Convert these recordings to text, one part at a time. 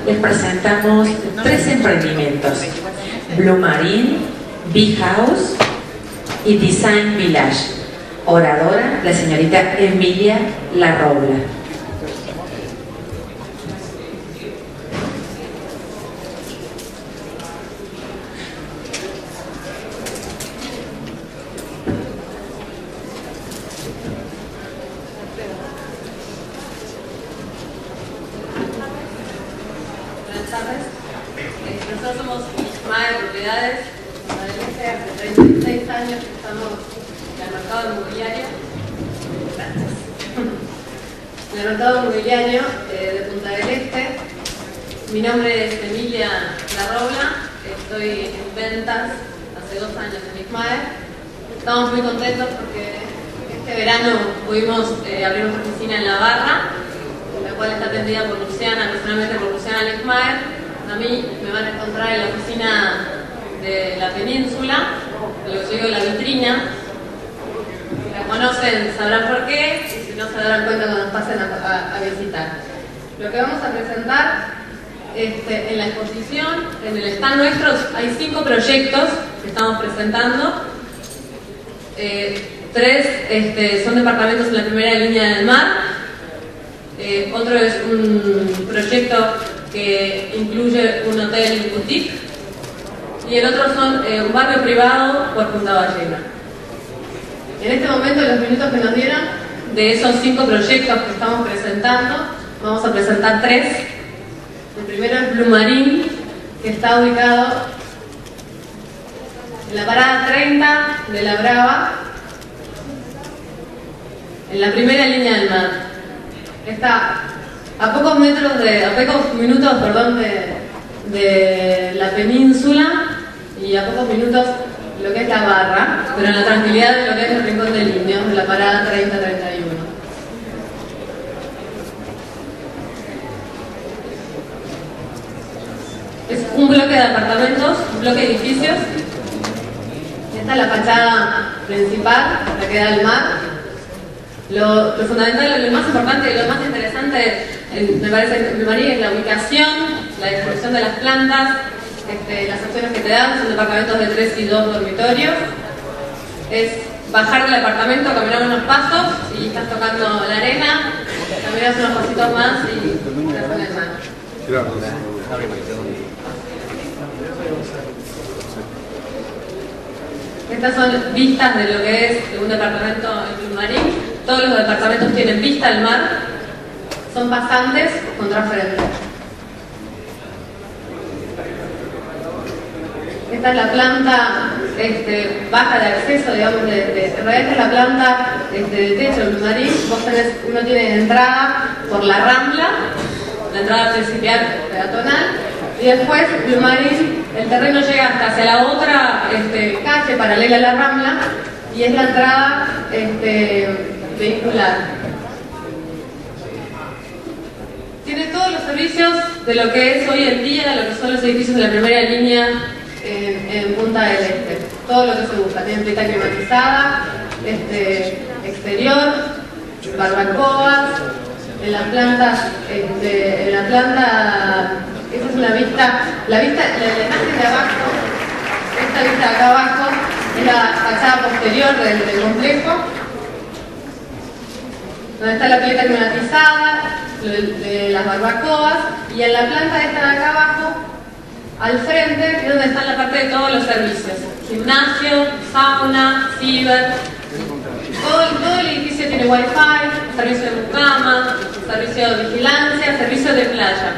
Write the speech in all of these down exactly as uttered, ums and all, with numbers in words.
les presentamos tres emprendimientos: Blue Marine, Bee House y Design Village. Oradora, la señorita Emilia Larrobla. Buenas tardes. Eh, nosotros somos Ismael Propiedades. Hace treinta y seis años que estamos en el mercado inmobiliario. Gracias. En el mercado inmobiliario eh, de Punta del Este. Mi nombre es Emilia Larrobla. Estoy en ventas hace dos años en Ismael. Estamos muy contentos porque este verano pudimos eh, abrir nuestra oficina en La Barra, la cual está atendida por Luciana, personalmente por Luciana Lechmaer. A mí me van a encontrar en la oficina de la Península, lo que yo digo la vitrina. Si la conocen sabrán por qué, y si no se darán cuenta cuando nos pasen a, a, a visitar. Lo que vamos a presentar este, en la exposición, en el stand nuestro, hay cinco proyectos que estamos presentando. Eh, tres este, son departamentos en la primera línea del mar. Eh, otro es un proyecto que incluye un hotel boutique y el otro son eh, un barrio privado por Punta Ballena. En este momento, en los minutos que nos dieron, de esos cinco proyectos que estamos presentando, vamos a presentar tres. El primero es Blue Marine, que está ubicado en la parada treinta de La Brava, en la primera línea del mar. Está a pocos metros de, a pocos minutos, perdón, de, de la Península y a pocos minutos de lo que es La Barra, pero en la tranquilidad de lo que es el Rincón del Indio, de la parada treinta treinta y uno. Es un bloque de apartamentos, un bloque de edificios. Esta es la fachada principal, la que da al mar. Lo, lo fundamental, lo más importante y lo más interesante, en, me parece, me parece, es la ubicación, la distribución de las plantas, este, las opciones que te dan, son departamentos de tres y dos dormitorios. Es bajar del apartamento, caminar unos pasos y estás tocando la arena, caminas unos pasitos más y estás en el mar. Estas son vistas de lo que es un departamento en Blue Marine. Todos los departamentos tienen vista al mar, son pasantes contra frente. Esta es la planta este, baja de acceso, digamos, de, de, en realidad esta es la planta este, de techo de Blue Marine. Vos tenés, uno tiene entrada por la Rambla, la entrada principal peatonal, y después Blue Marine, el terreno llega hasta hacia la otra este, calle paralela a la Rambla, y es la entrada este, vehicular. Tiene todos los servicios de lo que es hoy en día, lo que son los edificios de la primera línea en, en Punta del Este. Todo lo que se busca. Tiene planta climatizada, este, exterior, barbacoas. En la planta, este, en la planta, esta es una vista, la vista, la, la imagen de abajo, esta vista de acá abajo es la fachada posterior del, del complejo, donde está la pileta climatizada, de, de las barbacoas, y en la planta esta de acá abajo, al frente, es donde está la parte de todos los servicios: gimnasio, sauna, ciber. Todo, todo el edificio tiene wifi, servicio de mucama, servicio de vigilancia, servicio de playa.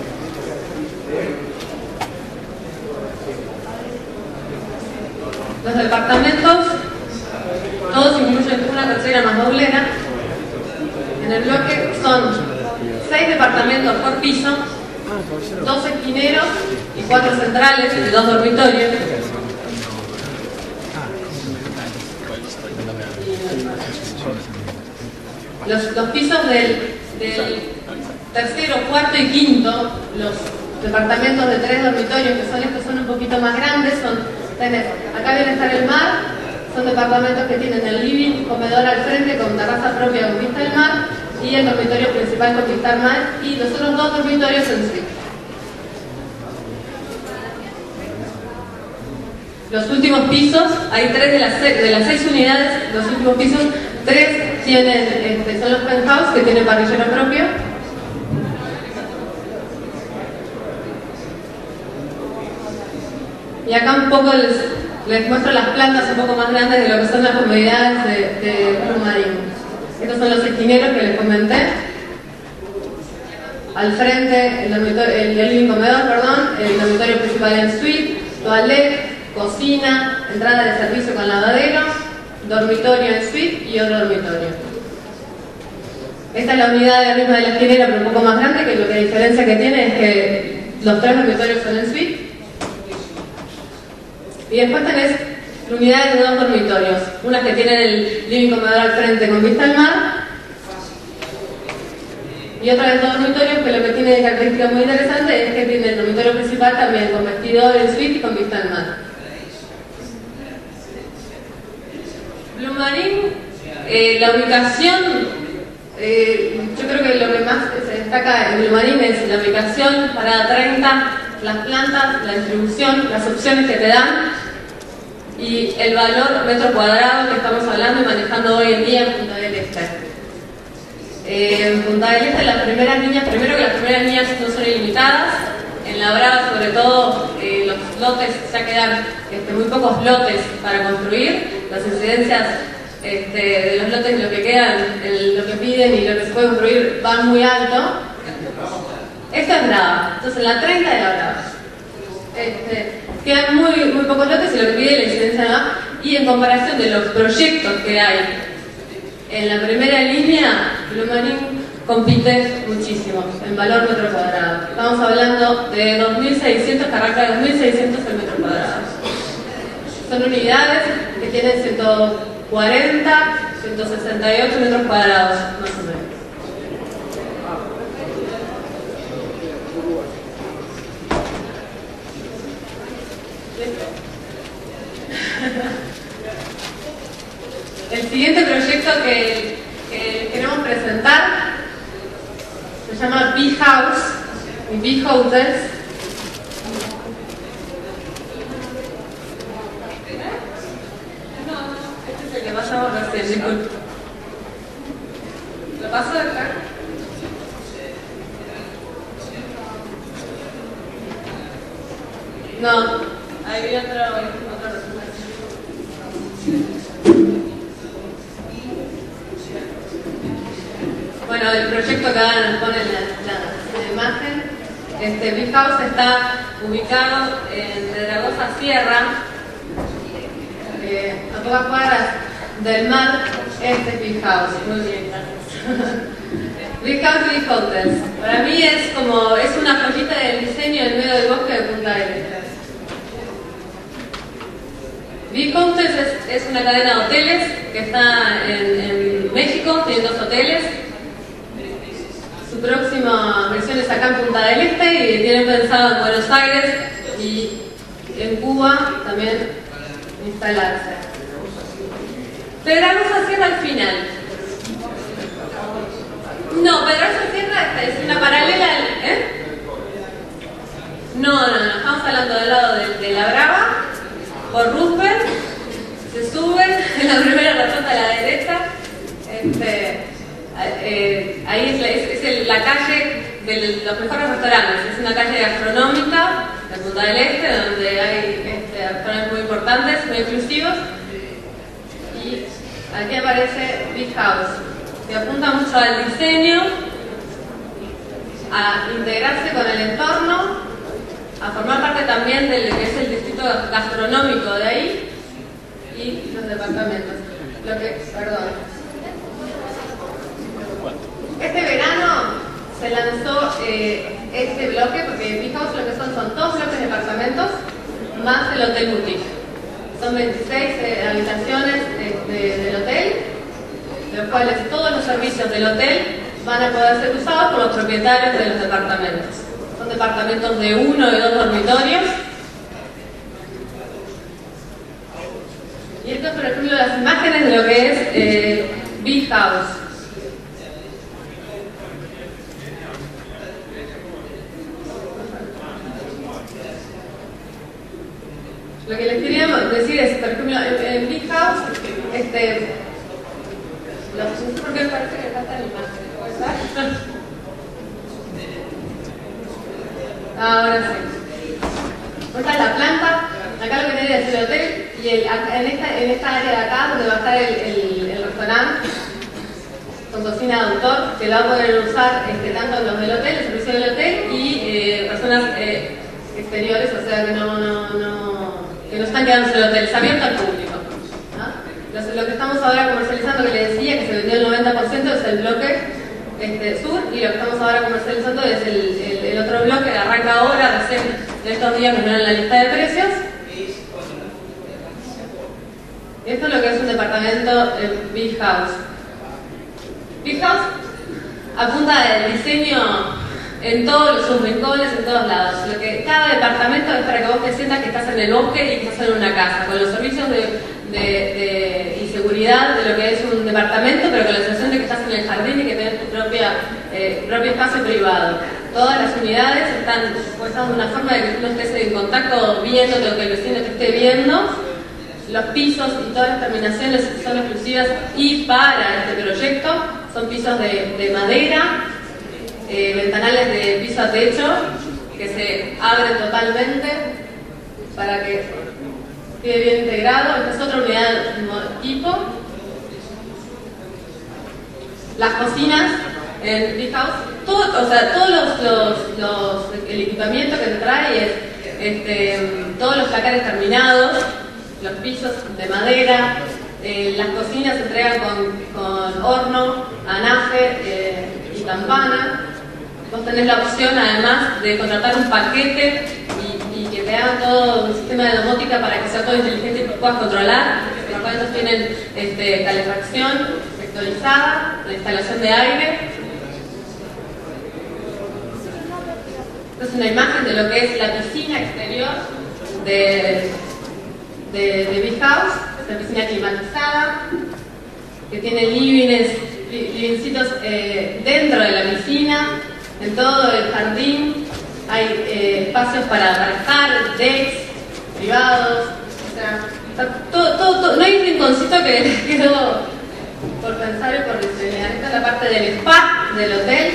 Los departamentos, todos incluyen una tercera más doblera. En el bloque son seis departamentos por piso, dos esquineros y cuatro centrales de dos dormitorios. Los, los pisos del, del tercero, cuarto y quinto, los departamentos de tres dormitorios, que son estos, son un poquito más grandes, son, tenés, acá viene a estar el mar, son departamentos que tienen el living, comedor al frente con terraza propia con vista al mar, y el dormitorio principal con vista al mar, y los otros dos dormitorios en suite. Los últimos pisos, hay tres de las seis, de las seis unidades, los últimos pisos, tres tienen, este, son los penthouse que tienen parrillero propio. Y acá un poco les, les muestro las plantas un poco más grandes de lo que son las comodidades de, de Blue Marine. Estos son los esquineros que les comenté. Al frente, el, dormitorio, el, el living comedor, perdón, el dormitorio principal en suite, toilette, cocina, entrada de servicio con lavadero, dormitorio en suite y otro dormitorio. Esta es la unidad de arriba de la esquinera, pero un poco más grande, que lo que la diferencia que tiene es que los tres dormitorios son en suite. Y después tenés unidades de dos dormitorios, unas que tienen el living comedor al frente con vista al mar, y otra de dos dormitorios que lo que tiene de característica muy interesante es que tiene el dormitorio principal también con vestidor en suite y con vista al mar. Blue Marine, eh, la ubicación, eh, yo creo que lo que más se destaca en Blue Marine es la ubicación, parada treinta, las plantas, la distribución, las opciones que te dan y el valor metro cuadrado que estamos hablando y manejando hoy en día en Punta del Este. Eh, en Punta del Este las primeras líneas, primero que las primeras líneas no son ilimitadas, en La Brava sobre todo eh, los lotes ya quedan este, muy pocos lotes para construir, las incidencias este, de los lotes, lo que quedan, el, lo que piden y lo que se puede construir van muy alto. Esto es Brava, entonces la treinta de La Brava. Este, quedan muy, muy pocos lotes y lo que pide la incidencia va, y en comparación de los proyectos que hay en la primera línea, Blue Marine compite muchísimo en valor metro cuadrado. Estamos hablando de dos mil seiscientos, que arranca de dos mil seiscientos el metro cuadrado. Son unidades que tienen ciento cuarenta, ciento sesenta y ocho metros cuadrados, más o menos. El siguiente proyecto que, que queremos presentar se llama Bee House y Bee Hotels. No, este es el que pasamos recién, disculpe. ¿Lo paso de acá? No, ahí viene otro, otro resultado. Bueno, el proyecto que ahora nos pone la, la, la imagen, este Bee House está ubicado en Zaragoza Sierra, eh, a pocas cuadras del mar. Este es Bee House. Muy bien, gracias. Bee House y Hotels. Para mí es como, es una joyita del diseño en medio del bosque de Punta del Este. Bee Hotels es, es una cadena de hoteles que está en, en México, tiene dos hoteles. Su próxima versión es acá en Punta del Este y tienen pensado en Buenos Aires y en Cuba también instalarse. Pedregosa Sierra al final. No, Pedregosa Sierra es una paralela. ¿Eh? No, no, no, estamos hablando del lado de, de La Brava, por Roosevelt, se suben en la primera ratota a la derecha. Este, eh, ahí es, la, es, es el, la calle de los mejores restaurantes, es una calle gastronómica de Punta del Este, donde hay este, restaurantes muy importantes, muy exclusivos. Y aquí aparece Bee House, que apunta mucho al diseño, a integrarse con el entorno, a formar parte también del que es el distrito gastronómico de ahí y los departamentos. Lo que, perdón. Este verano se lanzó eh, este bloque, porque Bee House lo que son son dos bloques de departamentos más el hotel boutique. Son veintiséis eh, habitaciones de, de, del hotel, de los cuales todos los servicios del hotel van a poder ser usados por los propietarios de los departamentos. Son departamentos de uno y dos dormitorios. Y esto es, por ejemplo, las imágenes de lo que es eh, Bee House. Lo que les quería decir es, por ejemplo, en, en Big House, este, no sé por qué parece que falta la imagen, ¿puede ser? Ahora sí. Esta es la planta, acá lo que tiene es el hotel, y el, en, esta, en esta área de acá, donde va a estar el, el, el restaurante, con cocina de autor, que lo va a poder usar este, tanto los del hotel, el servicio del hotel, y eh, personas eh, exteriores, o sea que no, no, no, que no están quedando en el hotel, es abierto al público, ¿no? Lo, lo que estamos ahora comercializando, que les decía, que se vendió el noventa por ciento, es el bloque este, sur, y lo que estamos ahora comercializando es el, el, el otro bloque, que arranca ahora, recién en estos días me dieron la lista de precios. Esto es lo que es un departamento en Big House. Big House apunta al diseño en todos sus rincones, en todos lados. Lo que, cada departamento es para que vos te sientas que estás en el bosque y que estás en una casa, con los servicios de, de, de, y seguridad de lo que es un departamento, pero con la sensación de que estás en el jardín y que tenés tu propia, eh, propio espacio privado. Todas las unidades están puestas de una forma de que tú no estés en contacto viéndote o que el vecino te esté viendo. Los pisos y todas las terminaciones son exclusivas y para este proyecto son pisos de, de madera, eh, ventanales de piso a techo que se abren totalmente para que quede bien integrado. Esta es otra unidad tipo. Las cocinas en Big House, todo, o sea, todos los, los, los, el equipamiento que te trae es este, todos los placares terminados, los pisos de madera, eh, las cocinas se entregan con, con horno, anafe eh, y campana. Vos tenés la opción además de contratar un paquete y, y que te hagan todo un sistema de domótica para que sea todo inteligente y que puedas controlar. Los cuales tienen este, calefacción sectorizada, la instalación de aire. Esta es una imagen de lo que es la piscina exterior de De, de Big House, una piscina climatizada, que tiene livings, livingcitos eh, dentro de la piscina, en todo el jardín, hay eh, espacios para, para estar, decks privados, o sea, todo, todo, todo, no hay un rinconcito que les quedó por pensar y por diseñar. Esta es la parte del spa del hotel.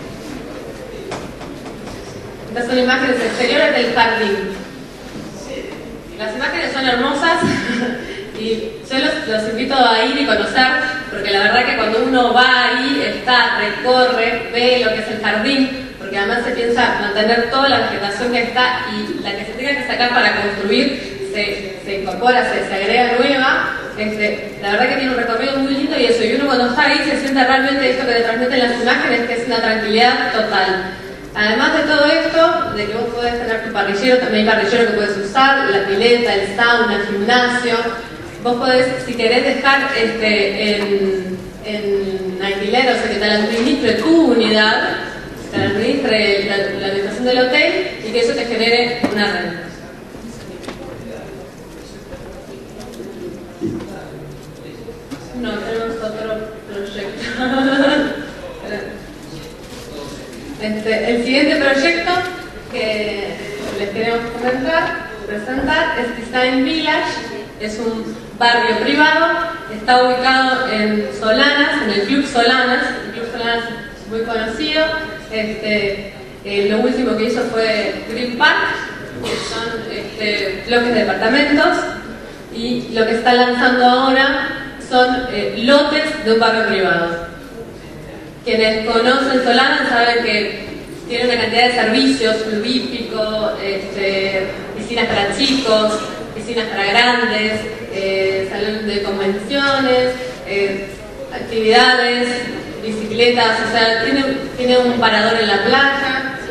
Estas son imágenes exteriores del jardín. Las imágenes son hermosas y yo los, los invito a ir y conocer, porque la verdad que cuando uno va ahí, está, recorre, ve lo que es el jardín, porque además se piensa mantener toda la vegetación que está y la que se tenga que sacar para construir se, se incorpora, se, se agrega nueva. Este, la verdad que tiene un recorrido muy lindo y eso, y uno cuando está ahí se siente realmente esto que le transmiten las imágenes, que es una tranquilidad total. Además de todo esto, de que vos podés tener tu parrillero, también hay parrillero que puedes usar, la pileta, el sauna, el gimnasio. Vos podés, si querés dejar este, en, en alquiler, o sea que te la administre tu unidad, te la administre la, la habitación del hotel y que eso te genere una renta. No, tenemos otro proyecto. Este, el siguiente proyecto que les queremos comentar, presentar, es Design Village. Es un barrio privado, está ubicado en Solanas, en el Club Solanas. El Club Solanas es muy conocido. Este, eh, lo último que hizo fue Green Park, que son este, bloques de departamentos, y lo que está lanzando ahora son eh, lotes de un barrio privado. Quienes conocen Solanas saben que tiene una cantidad de servicios, club hípico, este, piscinas para chicos, piscinas para grandes, eh, salón de convenciones, eh, actividades, bicicletas, o sea, tiene, tiene un parador en la playa.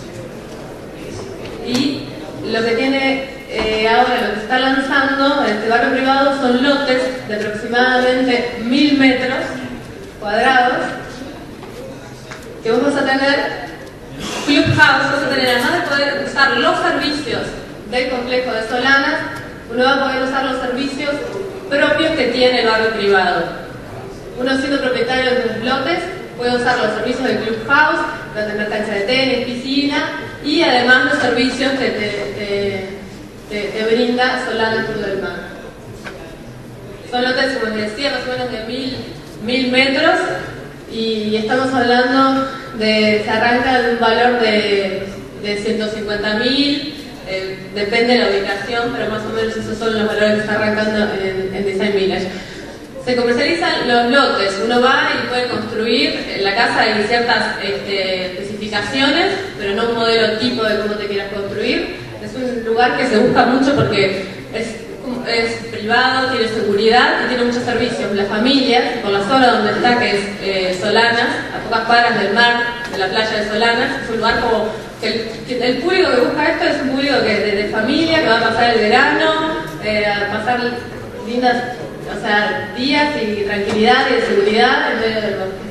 Y lo que tiene eh, ahora, lo que está lanzando este barrio privado son lotes de aproximadamente mil metros cuadrados, que vos vas a tener Clubhouse, vas a tener, además de poder usar los servicios del complejo de Solanas, uno va a poder usar los servicios propios que tiene el barrio privado. Uno siendo propietario de los lotes puede usar los servicios del Clubhouse, va a tener cancha de tenis, piscina y además los servicios que te, te, te, te brinda Solana Cruz del Mar. Son lotes, como les decía, más o menos de mil, mil metros, y estamos hablando de, se arranca de un valor de, de ciento cincuenta mil, eh, depende de la ubicación, pero más o menos esos son los valores que está arrancando en, en Design Village. Se comercializan los lotes, uno va y puede construir, en la casa hay ciertas este, especificaciones, pero no un modelo tipo de cómo te quieras construir. Es un lugar que se busca mucho porque es, es privado, tiene seguridad y tiene muchos servicios. La familia, por la zona donde está, que es eh, Solanas, a pocas cuadras del mar, de la playa de Solanas, es un lugar como que el, que el público que busca esto es un público que, de, de familia, que va a pasar el verano, eh, a pasar lindas, o sea, días y tranquilidad y de seguridad en medio del bosque.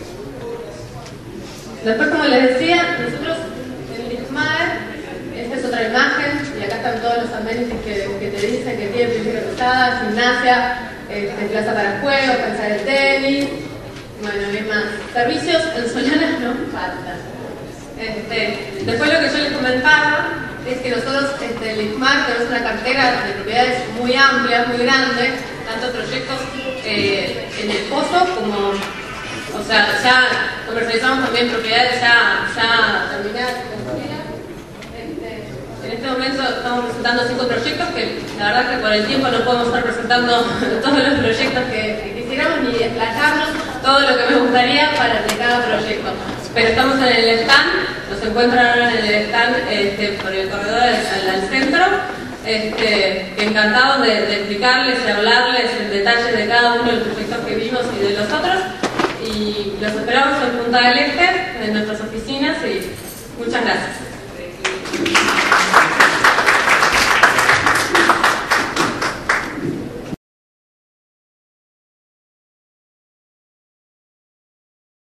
Después, como les decía, nosotros en Lichmar, esta es otra imagen, y acá están todos los amenities que, que te dicen que tiene piscina rosada, gimnasia, este, plaza para juegos, cancha de tenis, bueno, hay más. Servicios en Solanas no faltan. Este, después lo que yo les comentaba es que nosotros este, en Lichmar tenemos una cartera de propiedades muy amplia, muy grande, tanto proyectos eh, en el pozo como, o sea, ya comercializamos también propiedades ya, ya terminadas y construidas. Este, en este momento estamos presentando cinco proyectos que la verdad que por el tiempo no podemos estar presentando todos los proyectos que, que quisiéramos ni explayarnos todo lo que me gustaría para de cada proyecto. Pero estamos en el stand, nos encuentran ahora en el stand este, por el corredor al, al centro. Este, encantados de, de explicarles y hablarles en detalle de cada uno de los proyectos que vimos y de los otros, y los esperamos en Punta del Este, en nuestras oficinas, y muchas gracias.